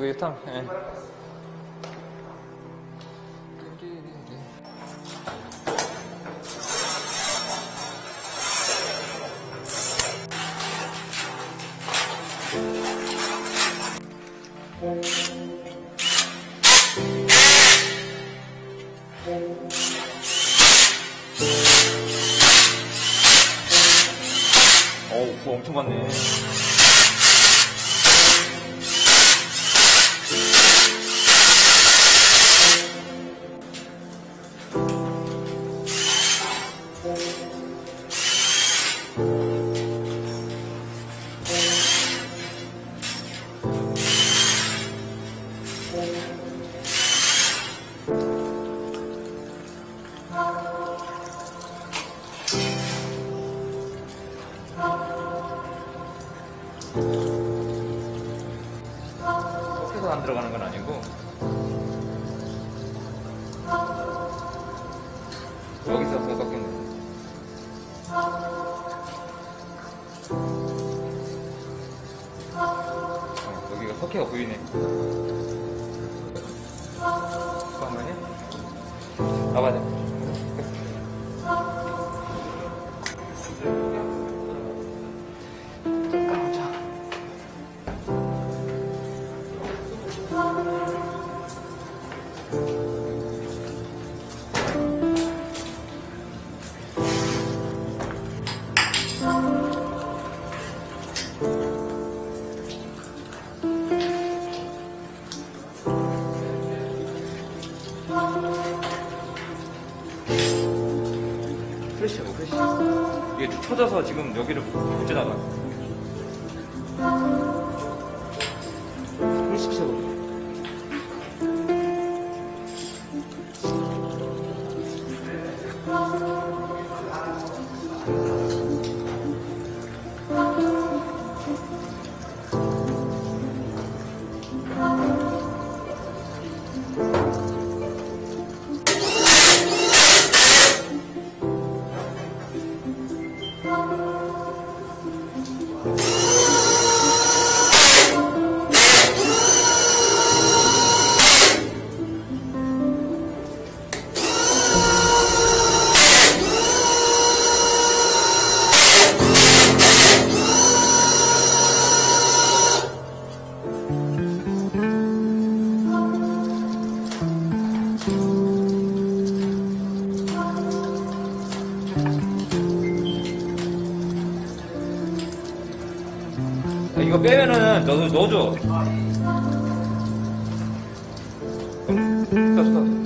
되겠다. 예. 어우, 그거 엄청 많네. 섞여서 안 들어가는 건 아니고 여기서 더 섞이는 거예요. 여기가 석회가 보이네. 그거 한번 해? 나와야 돼. 프레쉬하고 프레쉬. 이게 쳐져서 지금 여기를 못 지나가. 프레쉬 쳐고. 이거 빼면은 너도 넣어줘. 스톱.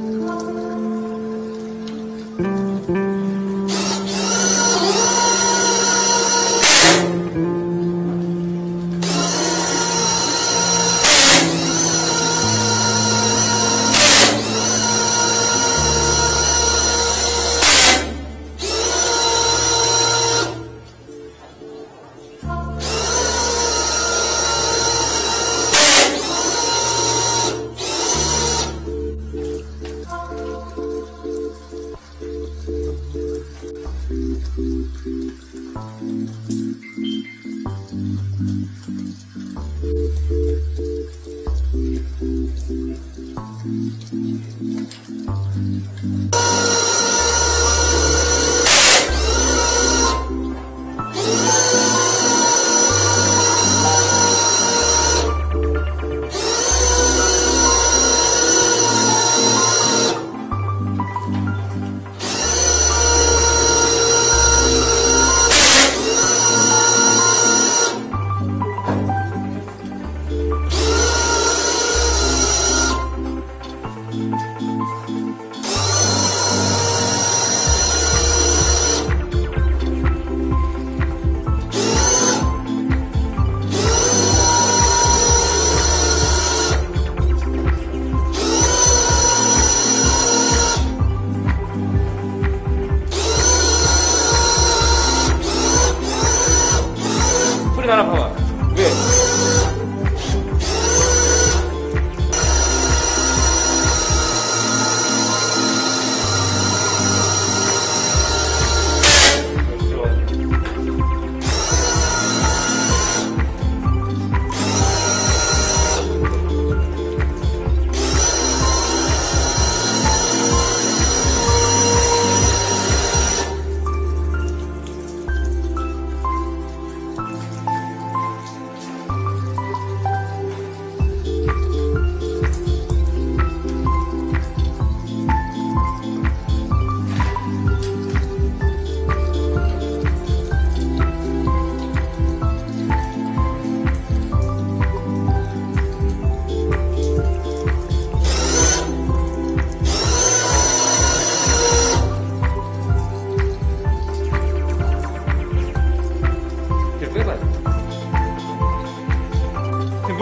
하나 봐봐. 왜?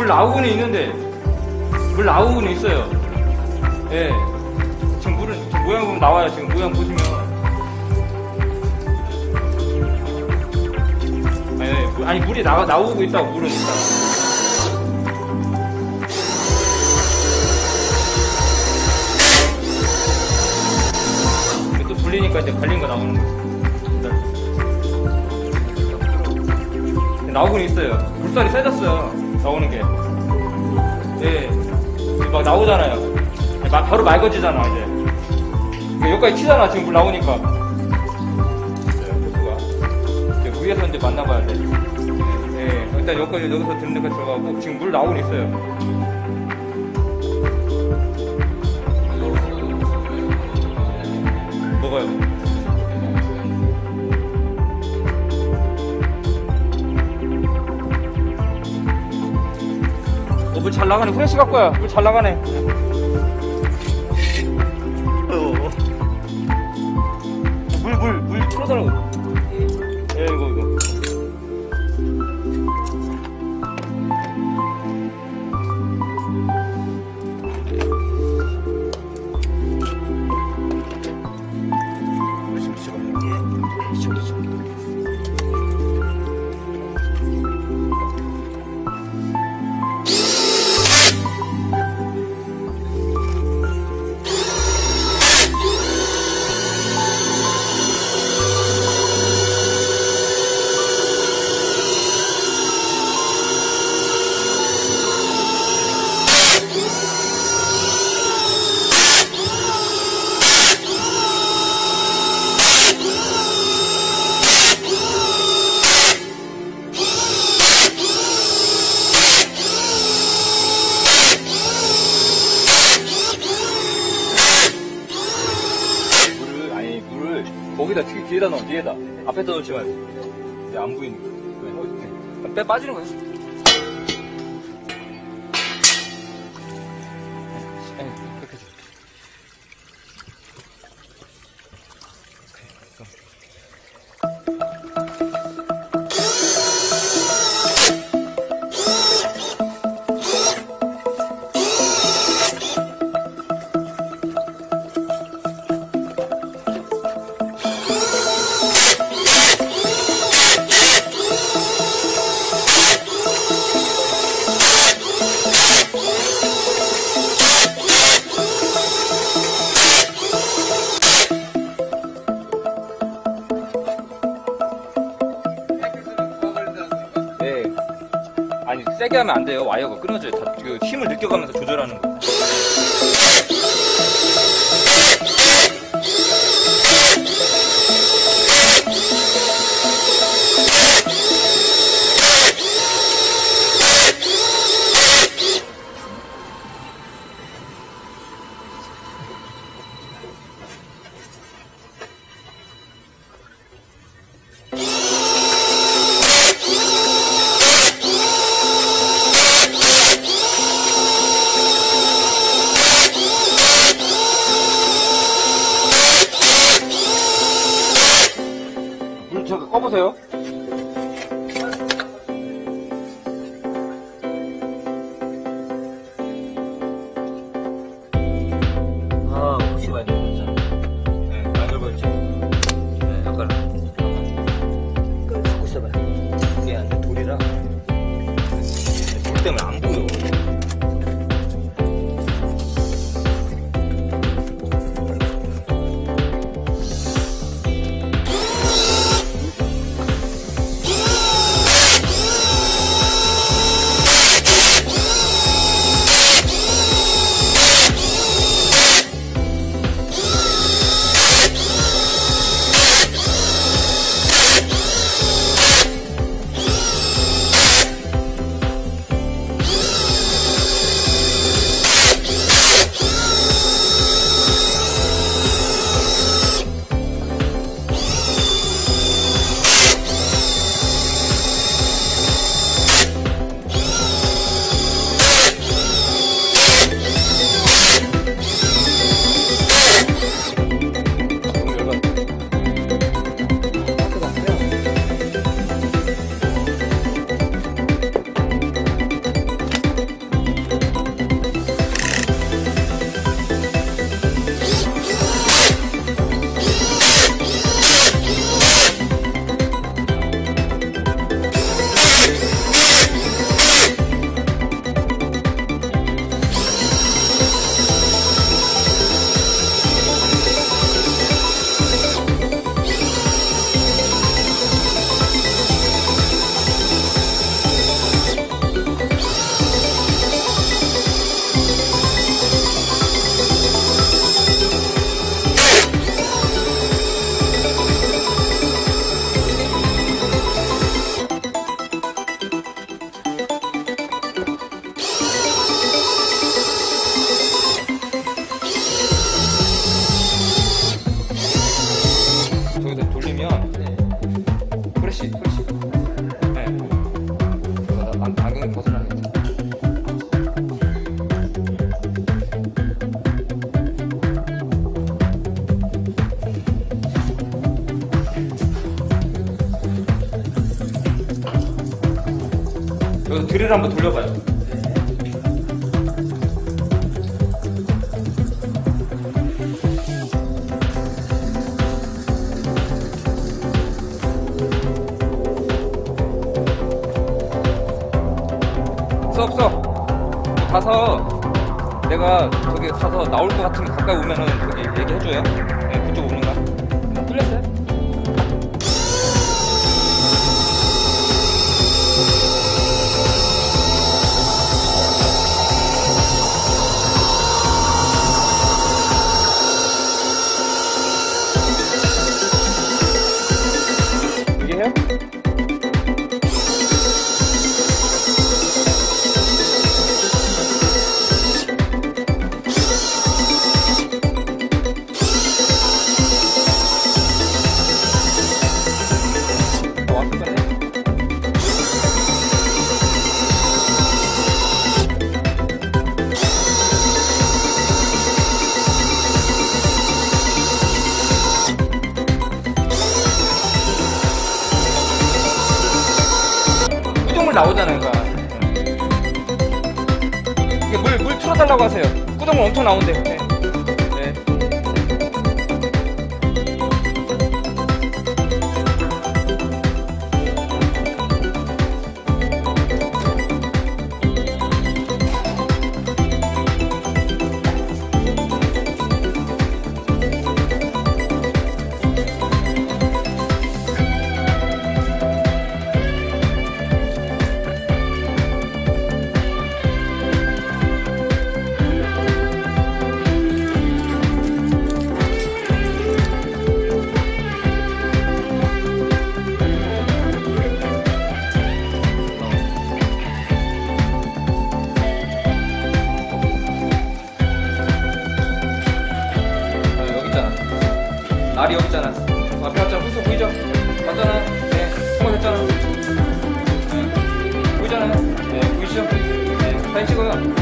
물 나오고는 있는데, 물 나오고는 있어요. 예. 지금 물은, 지금 모양 보면 나와요. 지금 모양 보시면. 아니, 물이 나오고 있다고, 물은 있다. 또 돌리니까 이제 갈린 거 나오는 거지. 나오고는 있어요. 물살이 세졌어요. 나오는 게. 예. 막 나오잖아요. 바로 맑아지잖아, 이제. 여기까지 튀잖아, 지금 물 나오니까. 호수가. 위에서 이제 만나봐야 돼. 예. 일단 여기서 듣는 데까지 들어가고, 지금 물 나오고는 있어요. 먹어요. 물 잘 나가네. 후레쉬 갖고 와. 물 잘 나가네. 물 틀어달라고. 예, 이거. 거기다 뒤에다 넣어. 뒤에다. 앞에다 넣지 말고. 이제 안 보이니까. 이렇게. 빼 빠지는 거야. 이렇게. 아니 세게 하면 안 돼요. 와이어가 끊어져요. 다 그 힘을 느껴가면서 조절하는 거예요. 저거 꺼보세요. 아, 혹시 많이 넓었죠? 네, 많이 넓었죠? 네, 약간. 그걸 갖고 있어봐요. 이게 안 돼, 돌이라. 돌 때문에 안 보여. 여기서 드릴 한번 돌려봐요. 써. 가서 내가 저기 가서 나올 것 같으면 가까이 오면은 저기 얘기해줘요. 네, 그쪽 오는가? 뚫렸어요? 얘기해요? 나오잖아요. 그러니까. 이게 물 틀어달라고 하세요. 구덩물 엄청 나온대. 네. 네. 알이 여기 있잖아. 앞에 왔잖아. 후수 보이죠? 맞잖아. 네. 통과됐잖아. 네. 보이잖아요. 네. 보이시죠? 네. 사진 찍어요.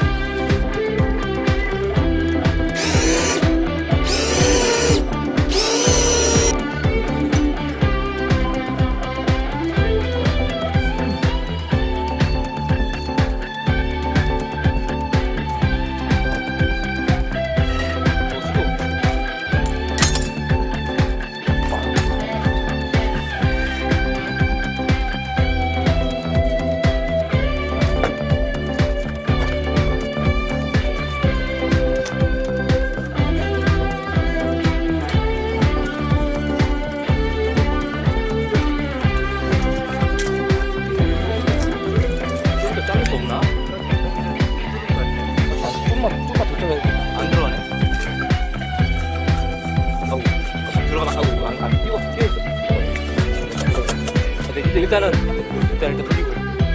일단 돌리고.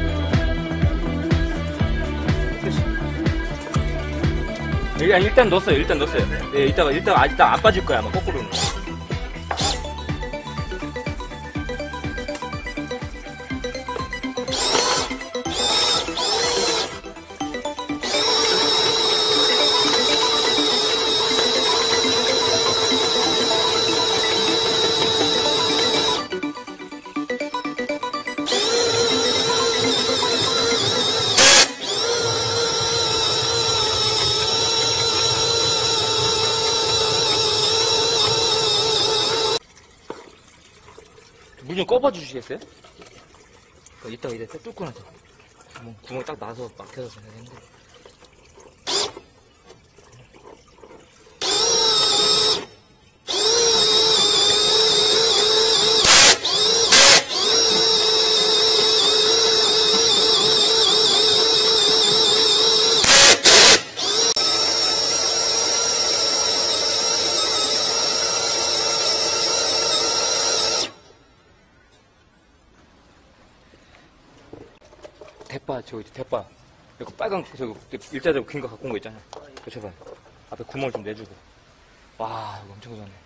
일단 넣었어요. 네, 이따가 안 빠질 거야, 아마 거꾸로는. 물 좀 꺼봐 주시겠어요? 이따가 이제 뚫고 나서 구멍 딱 나서 막혀서 되는데. 대파, 대파. 이거 빨간, 일자대로 긴 거 갖고 온 거 있잖아요. 그거 봐. 앞에 구멍을 좀 내주고. 와, 이거 엄청 좋네.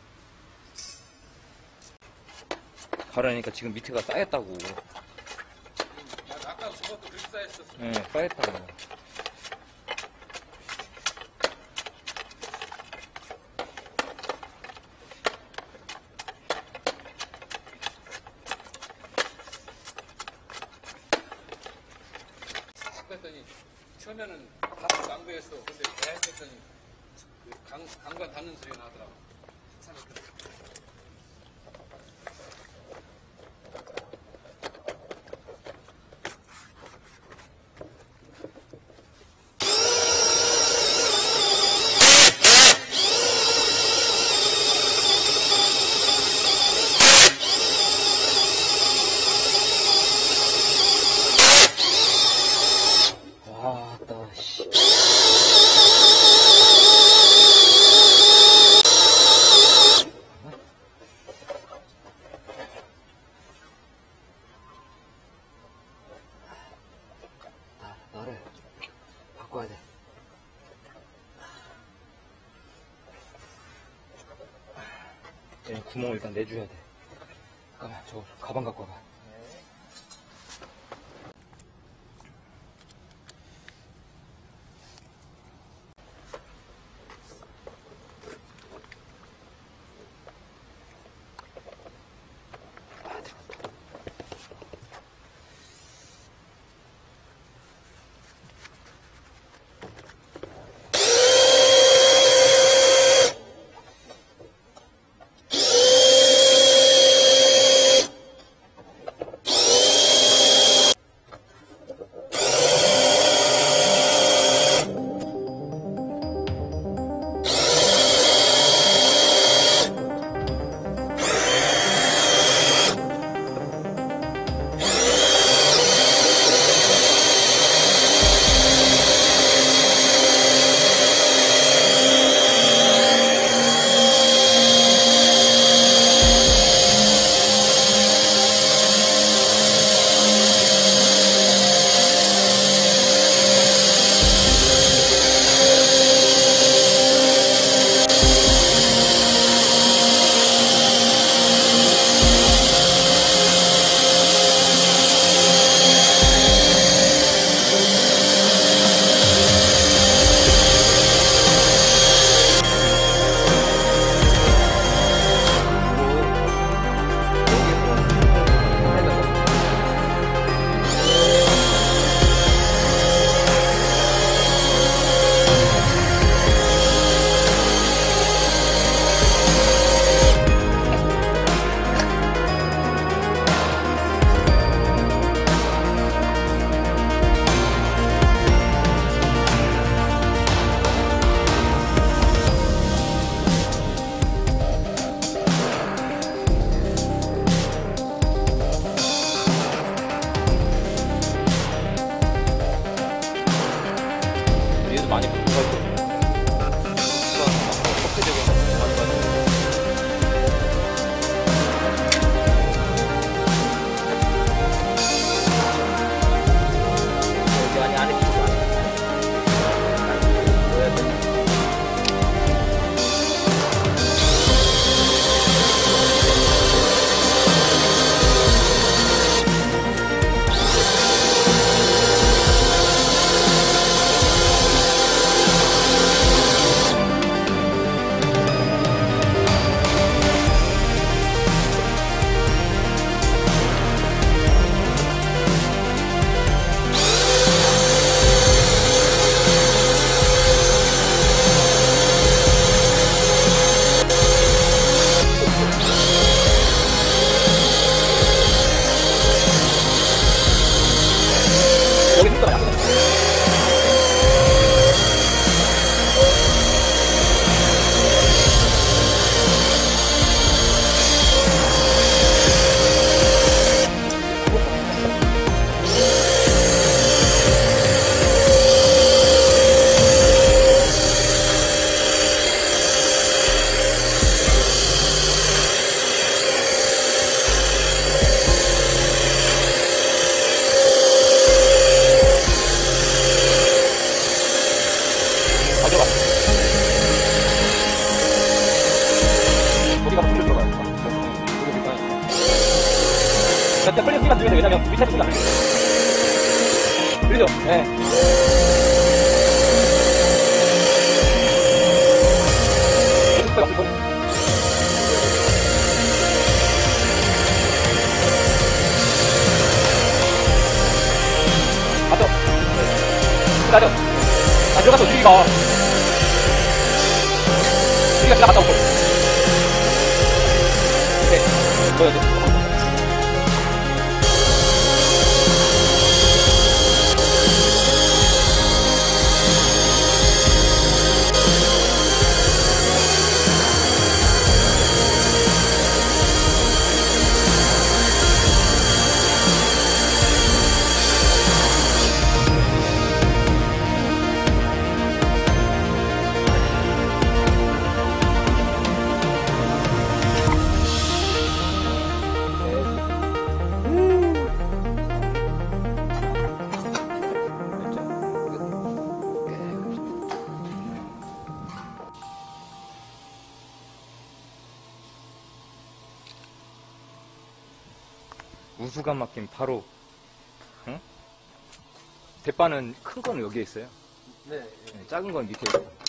가라니까 지금 밑에가 쌓였다고. 아까 저것도 그렇게 쌓였었어. 네, 쌓였다고. 처음에는 다시 낭비했어. 근데 계속 했더니 그 강관 닿는 소리가 나더라고. 나를 바꿔야 돼. 얘 구멍을 일단 내줘야 돼. 잠깐만, 저 가방 갖고 와봐. 많이 부족할 거예요. 커피 되고 많이 가지고. 여기 많이 안에 끼고 넣어야 돼. 여기 힘들어. 가져가. 소리가 풀려 들어가요. 그러니까 풀린 소리만 들려야 돼. 왜냐면 밑에서 소리가 안 들려. 들리죠? 네. 맞죠? 기다려. 아, 들어가서 유리가 지나갔다 오고. 네, 보여줘. 우수가 막힌 바로, 응? 대바는 큰 거는 여기에 있어요. 네. 네, 작은 건 밑에 있어요.